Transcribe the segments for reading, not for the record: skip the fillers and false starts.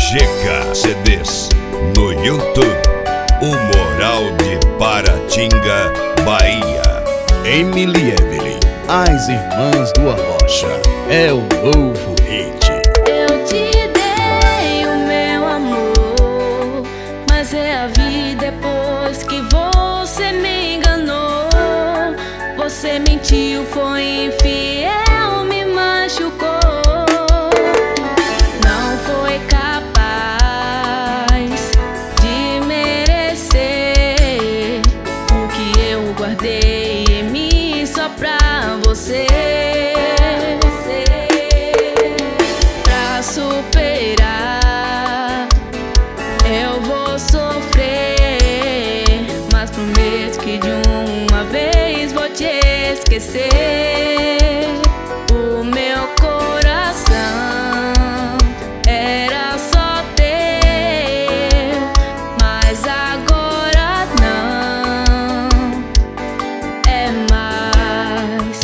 GK CDs no YouTube. O Moral de Paratinga, Bahia. Emily Evelyn, as irmãs do Arrocha, é o novo hit. Eu te dei o meu amor, mas é a vida depois que você me enganou. Você mentiu, foi infiel, me machucou. Não foi capaz de merecer o que eu guardei em mim só pra você. Pra superar eu vou sofrer, mas prometo que de uma vez vou te esquecer. O meu coração era só teu, mas agora não é mais.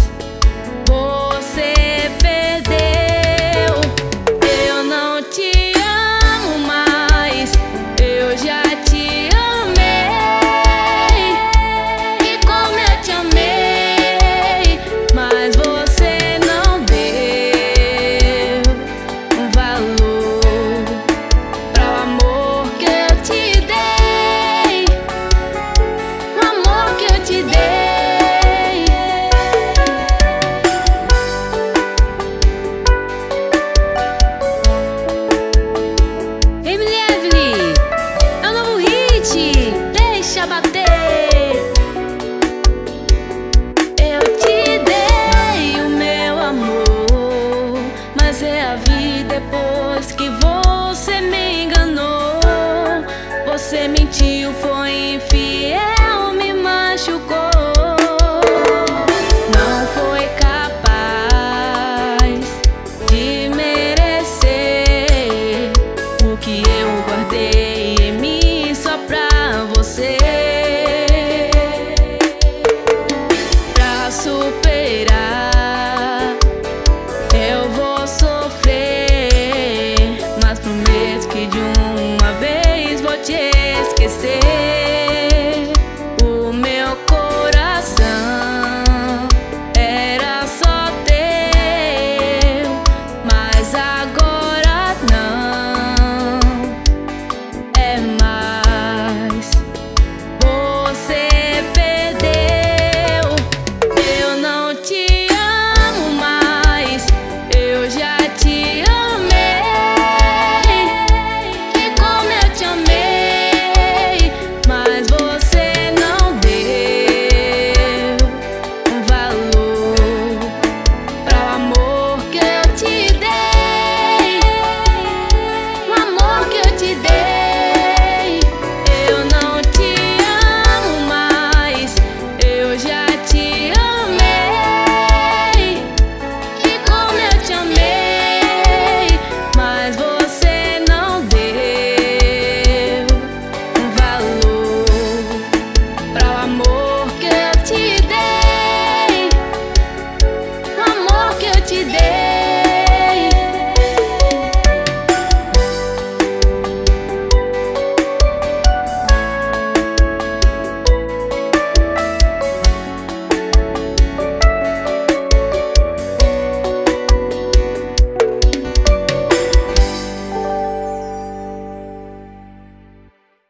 Você perdeu, eu não te amo mais, eu já te amei. E como eu te amei, mas você não deu valor para o amor que eu te dei, o amor que eu te dei. Emily Evelyn, é o novo hit, deixa bater. Eu te dei o meu amor, mas é a vida depois que você me